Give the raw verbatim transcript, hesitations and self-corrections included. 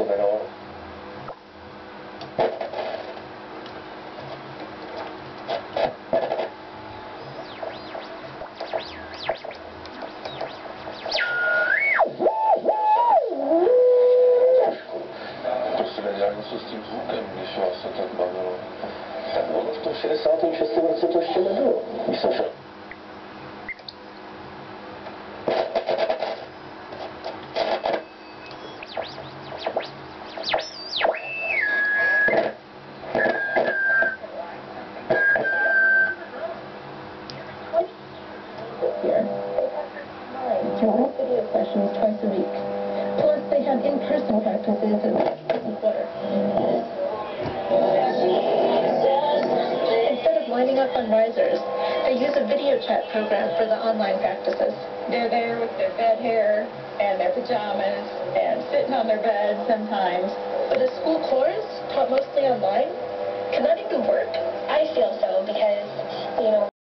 menor. To se nedá něco s tím zvukem, když vás se tak bavilo. Tak ono v tom šedesátém šestém roce to ještě nebylo, když jsem šel. Here. To ask video sessions twice a week. Plus, they have in-person practices at the quarter. Instead of lining up on risers, they use a video chat program for the online practices. They're there with their bed hair and their pajamas and sitting on their bed sometimes. But a school chorus taught mostly online? Can that even work? I feel so because, you know,